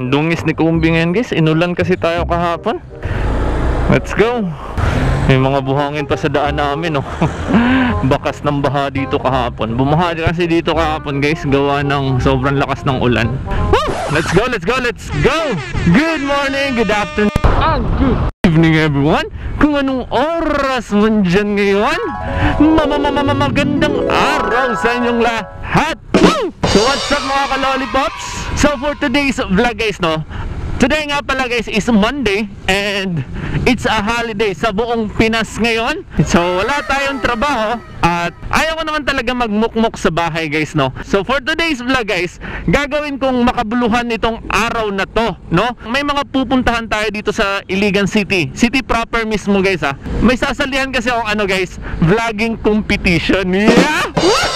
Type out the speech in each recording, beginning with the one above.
Ang dungis ni Kumbi ngayon guys. Inulan kasi tayo kahapon. Let's go. May mga buhangin pa sa daan namin, oh. Bakas ng baha dito kahapon. Bumaha kasi dito kahapon guys, gawa ng sobrang lakas ng ulan. Woo! Let's go, let's go, let's go. Good morning, good afternoon, good evening everyone. Kung anong oras mo dyan ngayon, magandang araw sa inyong lahat. Woo! So what's up mga ka-lollipops? So for today's vlog guys, no, today nga pala guys is Monday and it's a holiday sa buong Pinas ngayon. So wala tayong trabaho at ayaw ko naman talaga magmukmok sa bahay guys, no. So for today's vlog guys, gagawin kong makabuluhan itong araw na to, no. May mga pupuntahan tayo dito sa Iligan City. City proper mismo guys, ha. May sasalihan kasi akong ano guys, vlogging competition. Yeah!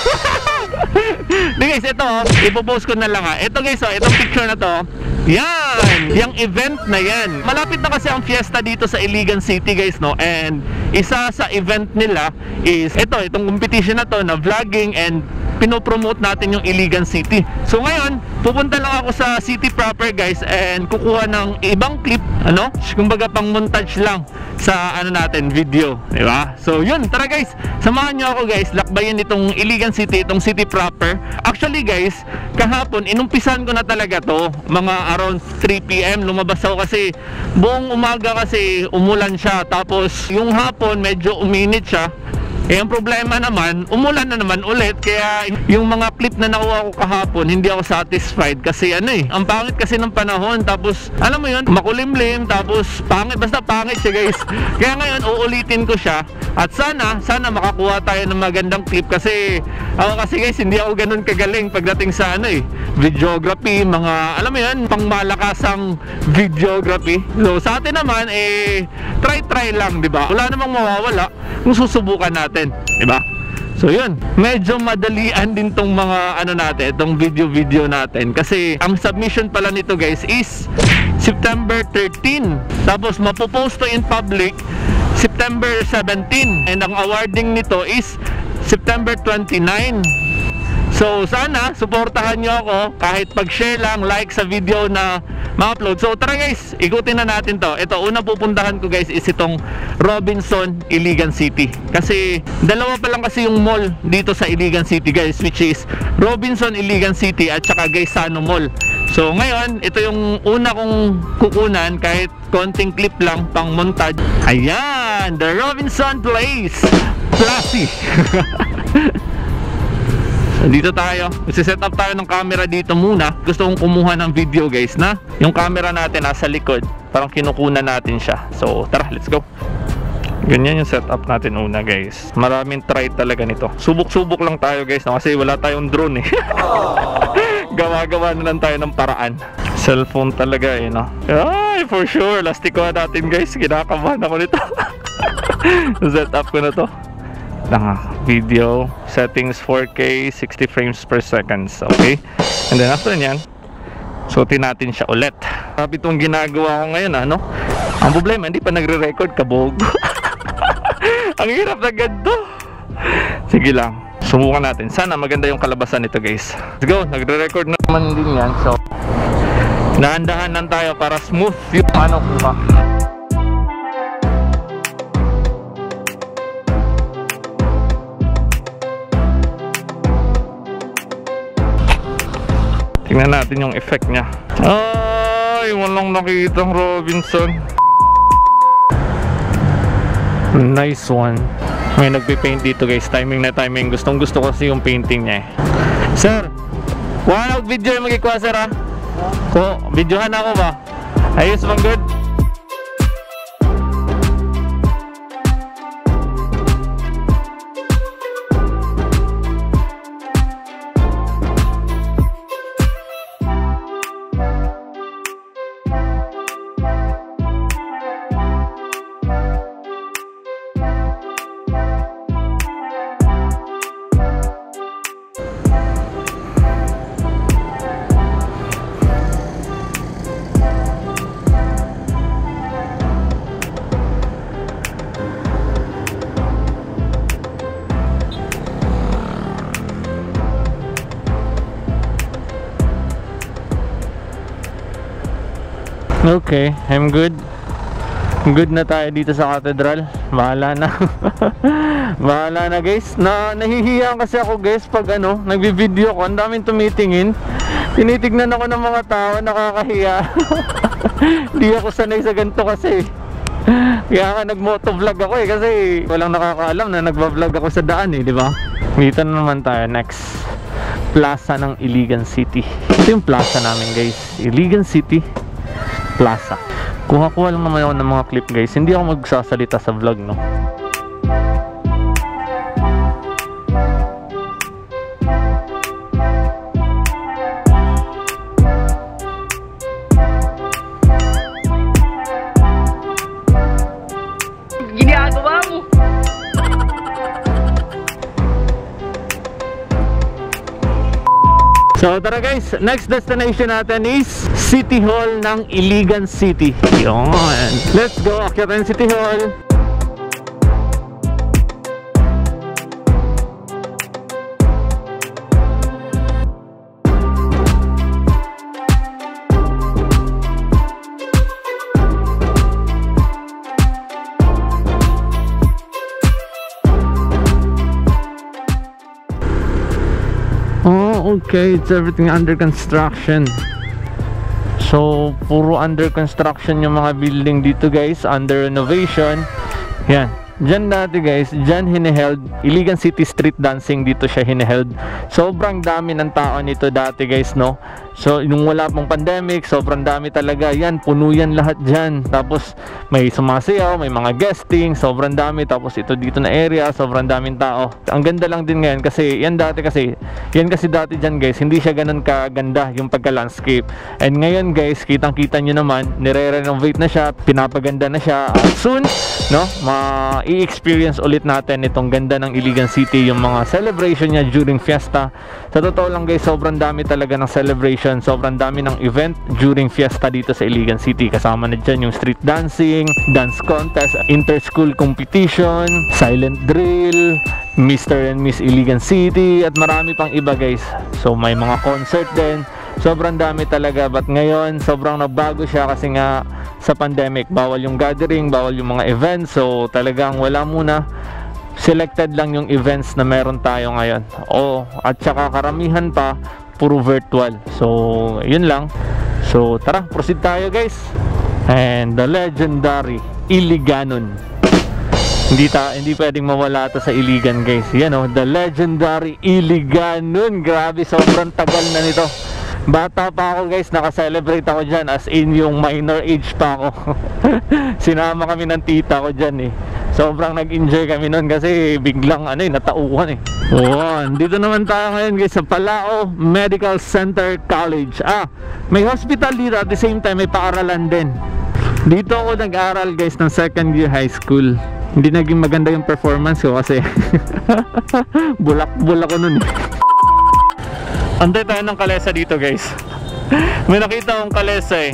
Di guys, ito ipopost ko na lang ha. Ito guys, itong picture na to, yan, yung event na yan. Malapit na kasi ang fiesta dito sa Iligan City guys, no. And isa sa event nila is itong competition na to na vlogging and pinopromote natin yung Iligan City. So ngayon, pupunta lang ako sa city proper guys and kukuha ng ibang clip, ano, kumbaga pang montage lang sa ano natin, video, di ba? So yun, tara guys, samahan nyo ako guys, lakbayin itong Iligan City, itong city proper. Actually guys, kahapon inumpisan ko na talaga to, mga around 3 PM lumabas ako kasi buong umaga kasi umulan siya, tapos yung hapon medyo uminit siya. Eh ang problema naman, umulan na naman ulit, kaya yung mga clip na nakuha ko kahapon hindi ako satisfied kasi ano ang pangit kasi ng panahon, tapos alam mo yun, makulimlim, tapos pangit, basta pangit siya guys. Kaya ngayon uulitin ko siya at sana makakuha tayo ng magandang clip kasi ako kasi guys hindi ako ganun kagaling pagdating sa videography, mga alam mo yun, pangmalakasang videography. So sa atin naman try lang, di ba? Wala namang mawawala kung susubukan natin, di ba? So yun, medyo madalian din tong mga natin, itong video natin kasi ang submission pala nito guys is September 13, tapos mapopost to in public September 17, and ang awarding nito is September 29. So sana suportahan nyo ako kahit pag-share lang, like sa video na ma-upload. So tara guys, ikutin na natin to. Ito, unang pupuntahan ko guys is itong Robinson Iligan City. Kasi dalawa pa lang kasi yung mall dito sa Iligan City guys, which is Robinson Iligan City at saka Gaisano Mall. So ngayon, ito yung una kong kukunan kahit konting clip lang pang montage. Ayan, the Robinson Place Plaza. Dito tayo, isi-set up tayo ng camera dito muna. Gusto kong kumuha ng video guys na yung camera natin nasa likod, parang kinukunan natin siya. So tara, let's go. Ganyan yung setup natin una guys. Maraming try talaga nito. Subok-subok lang tayo guys, no? Kasi wala tayong drone Gawa-gawa na lang tayo ng paraan. Cellphone talaga no? Ay, for sure, lastikuhan natin guys. Kinakabahan ako nito. Setup ko na to. Video settings 4K 60 frames per second. Okay, and then after nyan, suotin natin siya ulit. Sabi itong ginagawa ko ngayon ang problema hindi pa nagre-record, kabog. Ang hirap na ganito. Sige lang, subukan natin, sana maganda yung kalabasan nito guys. Let's go, nagre-record na naman din yan. So dahan-dahan lang tayo para smooth yung kuha. Tingnan natin yung effect niya. Ay, walang nakitang Robinson. Nice one. May nagpipaint dito guys. Timing na timing. Gustong gusto kasi yung painting niya Sir, kuha na video yung magkikuha sir ha? Videohan ako ba? Ayos bang good? Okay, I'm good. Good na tayo dito sa cathedral. Bahala na. Bahala na guys. Nahihiya kasi ako guys pag nagbi-video ko. Ang daming tumitingin. Tinitignan ako ng mga tao, nakakahiya. Hindi ako sanay sa ganito kasi. Kaya nga nag-motovlog ako kasi walang nakakaalam na nagba-vlog ako sa daan di ba? Dito na naman tayo next. Plaza ng Iligan City. Ito yung plaza namin guys. Iligan City Plaza. Kuha-kuha lang naman ako ng mga clip guys. Hindi ako magsasalita sa vlog no. Ginagawa mo. So tara guys, next destination natin is City Hall ng Iligan City. Yun. Let's go, akyat tayo City Hall. Okay, it's everything under construction. So, puro under construction yung mga building dito guys, under renovation. Yan. Diyan dati guys, diyan hiniheld Iligan City Street Dancing, dito siya hiniheld. Sobrang dami ng tao nito dati guys no. So nung wala pang pandemic, sobrang dami talaga. Yan, puno yan lahat dyan. Tapos may sumasayaw, may mga guesting, sobrang dami. Tapos ito dito na area, sobrang daming tao. Ang ganda lang din ngayon kasi yan kasi dati dyan guys, hindi siya ganun kaganda yung pagka-landscape. And ngayon guys, kitang-kita nyo naman, nire-renovate na siya, pinapaganda na siya. At soon, no, i-experience ulit natin itong ganda ng Iligan City, yung mga celebration niya during fiesta. Sa totoo lang guys, sobrang dami talaga ng celebration, sobrang dami ng event during fiesta dito sa Iligan City. Kasama na dyan yung street dancing, dance contest, inter-school competition, silent drill, Mr. and Miss Iligan City, at marami pang iba guys. So may mga concert din. Sobrang dami talaga, but ngayon sobrang nabago siya kasi nga sa pandemic, bawal yung gathering, bawal yung mga events. So talagang wala muna, selected lang yung events na meron tayo ngayon. At saka karamihan pa puro virtual. So yun lang. So tara, proceed tayo guys. And the legendary Iliganon. Hindi pwedeng mawala ito sa Iligan guys. Yan the legendary Iliganon. Grabe, sobrang tagal na nito. Bata pa ako guys, naka-celebrate ako dyan, as in yung minor age pa ako. Sinama kami ng tita ko dyan Sobrang nag-enjoy kami nun kasi biglang natauhan dito naman tayo ngayon guys sa Palao Medical Center College. May hospital dito, at the same time may paaralan din. Dito ako nag-aral guys ng second year high school. Hindi naging maganda yung performance ko kasi bulak-bulak ko nun Antay tayo ng kalesa dito guys. May nakita akong kalesa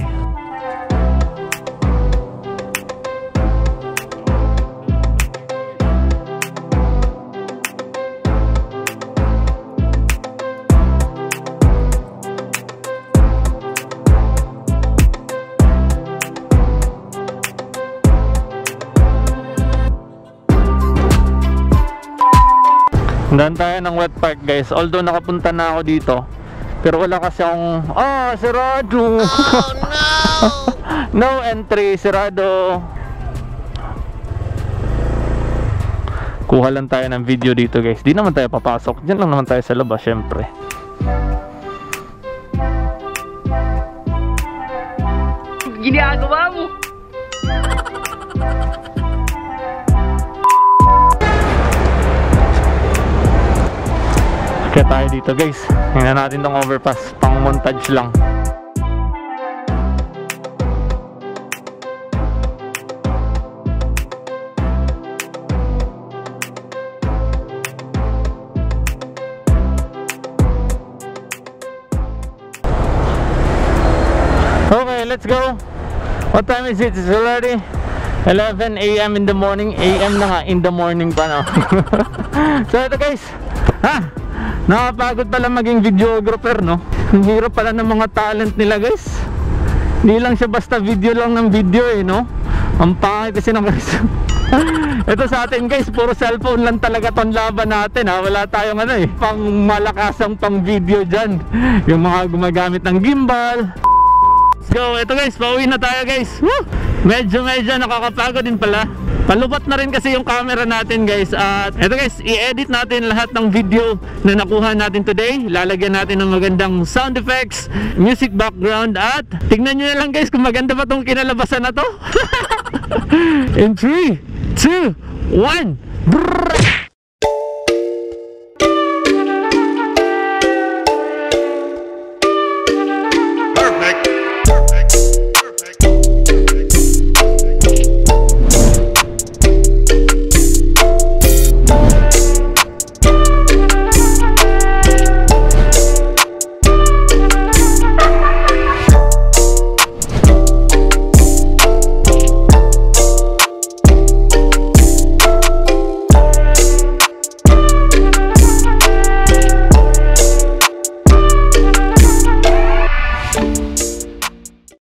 Daan tayo ng wet park guys. Although nakapunta na ako dito, pero wala kasi akong sirado. Oh no. No entry, sirado. Kuha lang tayo ng video dito guys. Di naman tayo papasok, diyan lang naman tayo sa labas syempre. Ginagawa mo. Kaya tayo dito guys. Tingnan natin tong overpass, pang montage lang. Okay, let's go. What time is it? It's already 11 AM in the morning. AM na nga, in the morning pa no. So ito guys, nakapagod pala maging videographer no. Ang hirap pala ng mga talent nila guys. Hindi lang siya basta video lang ng video eh, no? Ang pangit kasi ng guys. Ito sa atin guys, puro cellphone lang talaga tong laban natin ha. Wala tayong ano eh, pang malakasang pang video dyan. Yung mga gumagamit ng gimbal. Let's go, ito guys, pauwi na tayo guys. Woo! Medyo nakakapagod din pala. Palubat na rin kasi yung camera natin guys. At ito guys, i-edit natin lahat ng video na nakuha natin today. Lalagyan natin ng magandang sound effects, music background. At tignan nyo na lang guys kung maganda ba tong kinalabasan na to. In 3, 2, 1 Brrrr!